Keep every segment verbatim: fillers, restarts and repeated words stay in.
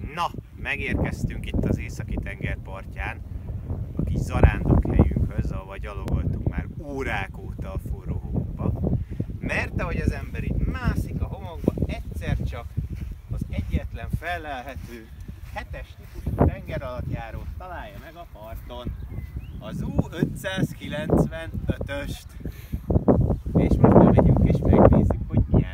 Na, megérkeztünk itt az északi tengerpartján, a kis zarándok helyünkhöz, ahol gyalogoltunk már órák óta a forró homokba. Mert ahogy az ember itt mászik a homokba, egyszer csak az egyetlen fellelhető hetes típusú tengeralattjárót találja meg a parton. Az U ötszázkilencvenötöst. És most bemegyünk és megnézzük, hogy milyen.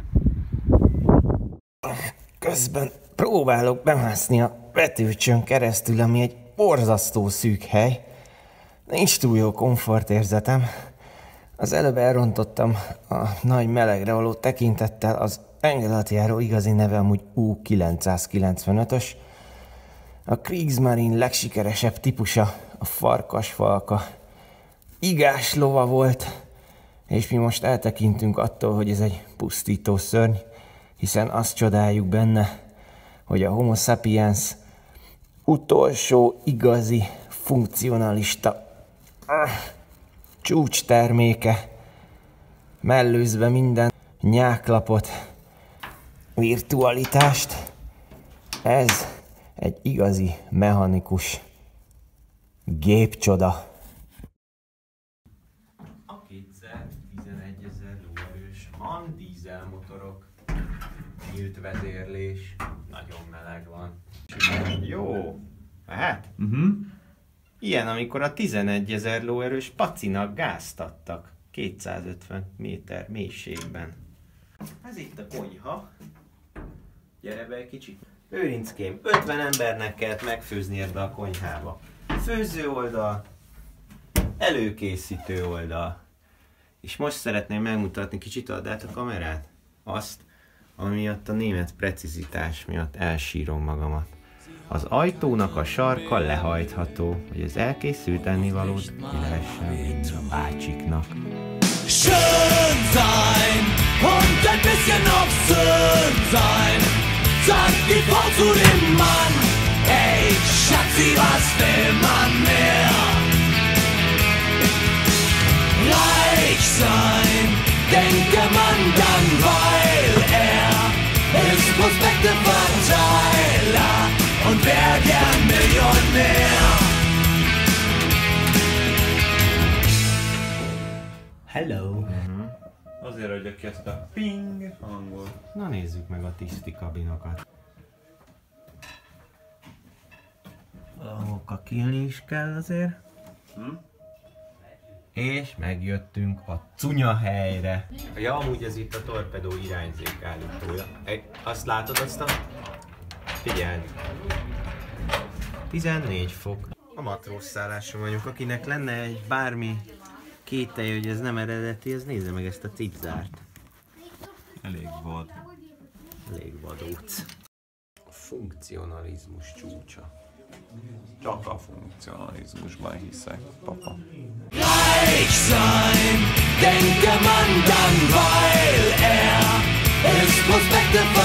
Közben próbálok bemászni a vetőcsön keresztül, ami egy borzasztó szűk hely. Nincs túl jó komfortérzetem. Az előbb elrontottam a nagy melegre való tekintettel, az tengeralattjáró igazi neve amúgy U kilencszázkilencvenötös. A Kriegsmarine legsikeresebb típusa, a farkasfalka. Igás lova volt, és mi most eltekintünk attól, hogy ez egy pusztító szörny, hiszen azt csodáljuk benne, hogy a Homo sapiens utolsó igazi funkcionalista uh, csúcs terméke, mellőzve minden nyáklapot, virtualitást. Ez egy igazi mechanikus gépcsoda. A kétszáztizenegyezer lóerős han dízelmotorok, nyílt vezérlés, nagyon meleg van. Jó, hát uh-huh. Ilyen, amikor a tizenegyezer lóerős pacinak gázt adtak kétszázötven méter mélységben. Ez itt a konyha. Gyere be egy kicsit. Őrincském, ötven embernek kellett megfőzni ebbe a konyhába. Főző oldal, előkészítő oldal. És most szeretném megmutatni, kicsit add át a kamerát, azt, ami miatt a német precizitás miatt elsírom magamat. Az ajtónak a sarka lehajtható, hogy az elkészült ennivalót ki lehessen vinni a bácsiknak. Schön sein und ein bisschen obszön sein, sagt die Frau zu dem Mann. Ey, Schatzi, was will man mehr? Reich sein, denke man dann, weil er ist Prospekteverteiler und wär gern Millionär. Hello! Uh-huh. Azért adja ki ezt a ping hangot. Na nézzük meg a tiszti kabinokat. Valahol kakilni is kell azért. Hm? És megjöttünk a cunya helyre. Ja, amúgy ez itt a torpedó irányzék állítója. Azt látod azt a... Figyelj! tizennégy fok. A matrózszálláson vagyunk, akinek lenne egy bármi kételje, hogy ez nem eredeti, ez nézze meg ezt a cipzárt. Elég vad. Elég vadóc. A funkcionalizmus csúcsa. Csak a funkcionalizmusban hiszek, papa. Reich sein, denke man dann, weil er ist Prospekteverteiler